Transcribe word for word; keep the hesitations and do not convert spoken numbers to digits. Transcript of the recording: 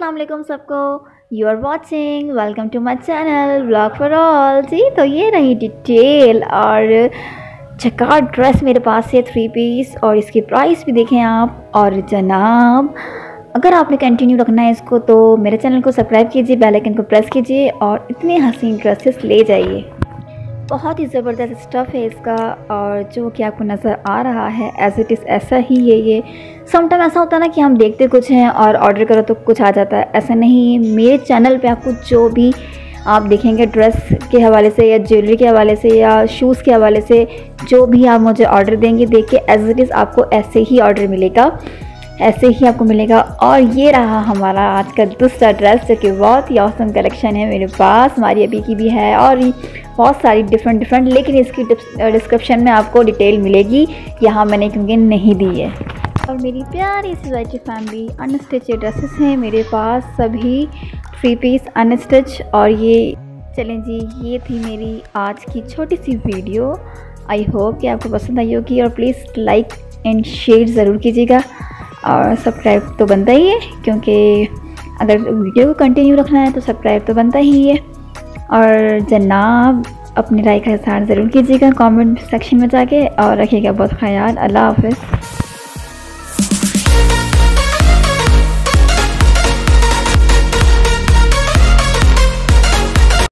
अस्सलाम वालेकुम सबको। You are watching, welcome to my channel vlog for all. जी तो ये रही डिटेल और चकार ड्रेस मेरे पास है थ्री पीस, और इसकी प्राइस भी देखें आप। और जनाब अगर आपने कंटिन्यू रखना है इसको तो मेरे चैनल को सब्सक्राइब कीजिए, बेल आइकन को प्रेस कीजिए और इतने हसीन ड्रेसेस ले जाइए। बहुत ही ज़बरदस्त स्टफ़ है इसका, और जो कि आपको नज़र आ रहा है एज़ इट इज़ ऐसा ही है ये। समटाइम ऐसा होता है ना कि हम देखते कुछ हैं और ऑर्डर करो तो कुछ आ जाता है, ऐसा नहीं। मेरे चैनल पे आपको जो भी आप देखेंगे ड्रेस के हवाले से या ज्वेलरी के हवाले से या शूज़ के हवाले से, जो भी आप मुझे ऑर्डर देंगे देख के एज़ इट इज़ आपको ऐसे ही ऑर्डर मिलेगा, ऐसे ही आपको मिलेगा। और ये रहा हमारा आज का दूसरा ड्रेस, जो कि बहुत ही औसम कलेक्शन है मेरे पास, हमारी अभी की भी है और बहुत सारी डिफरेंट डिफरेंट, लेकिन इसकी डिस्क्रिप्शन में आपको डिटेल मिलेगी, यहाँ मैंने क्योंकि नहीं दी है। और मेरी प्यारी सी वाइटी फैमिली अनस्टिच ड्रेसेस हैं मेरे पास, सभी थ्री पीस अनस्टिच। और ये चलें जी, ये थी मेरी आज की छोटी सी वीडियो। आई होप कि आपको पसंद आई होगी, और प्लीज़ लाइक एंड शेयर ज़रूर कीजिएगा, और सब्सक्राइब तो बनता ही है, क्योंकि अगर वीडियो को कंटिन्यू रखना है तो सब्सक्राइब तो बनता ही है। और जनाब अपनी राय का इज़हार ज़रूर कीजिएगा कमेंट सेक्शन में जाके, और रखिएगा बहुत ख्याल। अल्लाह हाफ़िज़।